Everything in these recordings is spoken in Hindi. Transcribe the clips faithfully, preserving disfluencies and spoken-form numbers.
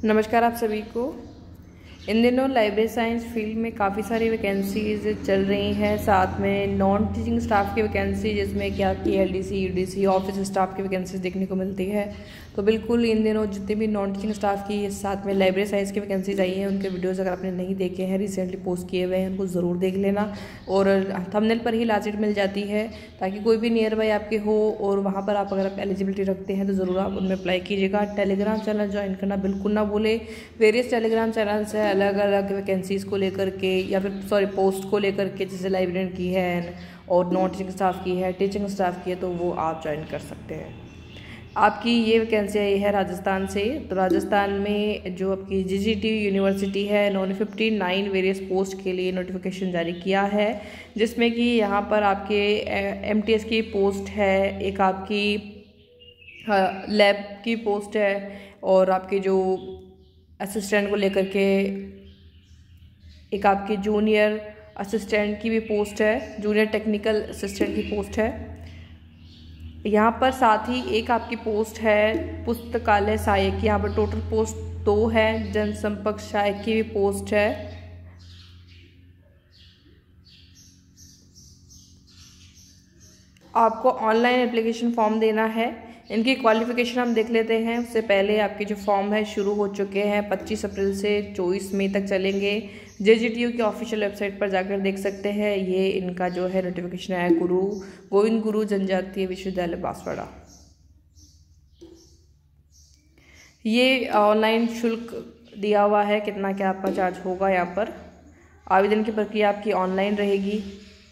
नमस्कार आप सभी को। इन दिनों लाइब्रेरी साइंस फील्ड में काफ़ी सारी वैकेंसीज चल रही हैं, साथ में नॉन टीचिंग स्टाफ की वैकेंसी जिसमें क्या की L D C, U D C, office staff की वैकेंसीज देखने को मिलती है। तो बिल्कुल इन दिनों जितने भी नॉन टीचिंग स्टाफ की साथ में लाइब्रेरी साइंस की वैकेंसीज आई हैं, उनके वीडियोस अगर आपने नहीं देखे हैं, रिसेंटली पोस्ट किए हुए हैं, उनको ज़रूर देख लेना। और थंबनेल पर ही लास्ट डेट मिल जाती है ताकि कोई भी नियर बाई आपके हो और वहाँ पर आप अगर आप एलिजिबिलिटी रखते हैं तो ज़रूर आप उनमें अप्लाई कीजिएगा। टेलीग्राम चैनल ज्वाइन करना बिल्कुल ना भूले। वेरियस टेलीग्राम चैनल्स हैं अलग अलग वैकेंसीज़ को लेकर के या फिर सॉरी पोस्ट को लेकर के, जैसे लाइब्रेरियन की है और नॉन टीचिंग स्टाफ की है, टीचिंग स्टाफ की है, तो वो आप ज्वाइन कर सकते हैं। आपकी ये वैकेंसी आई है राजस्थान से। तो राजस्थान में जो आपकी जी जी टी यूनिवर्सिटी है, इन्होंने फिफ्टी नाइन वेरियस पोस्ट के लिए नोटिफिकेशन जारी किया है, जिसमें कि यहाँ पर आपके एम टी एस की पोस्ट है, एक आपकी लैब की पोस्ट है और आपके जो असिस्टेंट को लेकर के एक आपकी जूनियर असिस्टेंट की भी पोस्ट है, जूनियर टेक्निकल असिस्टेंट की पोस्ट है यहाँ पर। साथ ही एक आपकी पोस्ट है पुस्तकालय सहायक की, यहाँ पर टोटल पोस्ट दो है। जनसंपर्क सहायक की भी पोस्ट है। आपको ऑनलाइन एप्लीकेशन फॉर्म देना है। इनकी क्वालिफिकेशन हम देख लेते हैं। उससे पहले आपके जो फॉर्म है शुरू हो चुके हैं, पच्चीस अप्रैल से चौबीस मई तक चलेंगे। जे जी टी यू की ऑफिशियल वेबसाइट पर जाकर देख सकते हैं। ये इनका जो है नोटिफिकेशन है गुरु गोविंद गुरु जनजातीय विश्वविद्यालय बांसवाड़ा। ये ऑनलाइन शुल्क दिया हुआ है, कितना क्या आपका चार्ज होगा। यहाँ पर आवेदन की प्रक्रिया आपकी ऑनलाइन रहेगी।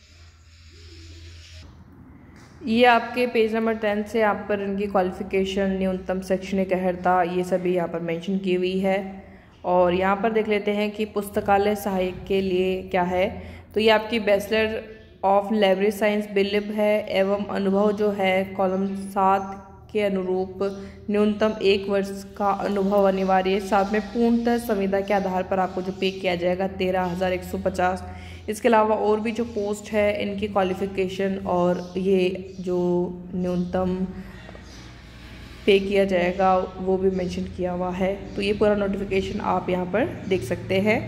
ये आपके पेज नंबर टेन से आप पर इनकी क्वालिफिकेशन, न्यूनतम शैक्षणिक अर्हता, ये सभी यहाँ पर मेंशन की हुई है। और यहाँ पर देख लेते हैं कि पुस्तकालय सहायक के लिए क्या है। तो ये आपकी bachelor of library science BLib है एवं अनुभव जो है कॉलम सात के अनुरूप न्यूनतम एक वर्ष का अनुभव अनिवार्य। साथ में पूर्णतः संविदा के आधार पर आपको जो पे किया जाएगा तेरह हज़ार एक सौ पचास। इसके अलावा और भी जो पोस्ट है इनकी क्वालिफिकेशन और ये जो न्यूनतम पे किया जाएगा वो भी मेंशन किया हुआ है। तो ये पूरा नोटिफिकेशन आप यहाँ पर देख सकते हैं।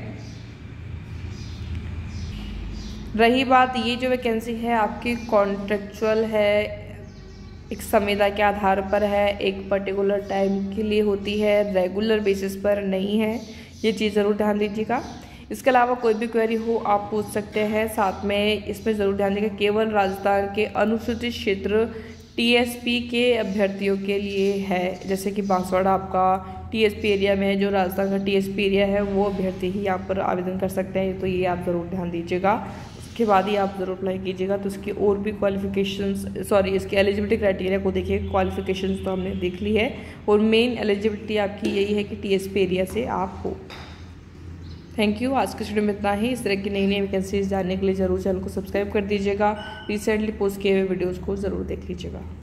रही बात, ये जो वैकेंसी है आपकी कॉन्ट्रेक्चुअल है, एक संविदा के आधार पर है, एक पर्टिकुलर टाइम के लिए होती है, रेगुलर बेसिस पर नहीं है। ये चीज़ ज़रूर ध्यान दीजिएगा। इसके अलावा कोई भी क्वेरी हो आप पूछ सकते हैं। साथ में इसमें ज़रूर ध्यान दीजिएगा केवल राजस्थान के अनुसूचित क्षेत्र टी एस पी के अभ्यर्थियों के लिए है। जैसे कि बांसवाड़ा आपका टी एस पी एरिया में है, जो राजस्थान का टी एस पी एरिया है वो अभ्यर्थी ही यहाँ पर आवेदन कर सकते हैं। तो ये आप ज़रूर ध्यान दीजिएगा। उसके बाद ही आप ज़रूर अप्लाई कीजिएगा। तो इसकी और भी क्वालिफिकेशंस सॉरी इसकी एलिजिबिलिटी क्राइटेरिया को देखिए। क्वालिफिकेशंस तो हमने देख ली है और मेन एलिजिबिलिटी आपकी यही है कि टी एस पी एरिया से आप हो। Thank you. आज के वीडियो में इतना ही। इस तरह की नई नई वैकेंसीज जानने के लिए ज़रूर चैनल को सब्सक्राइब कर दीजिएगा। रिसेंटली पोस्ट किए हुए वीडियोज़ को ज़रूर देख लीजिएगा।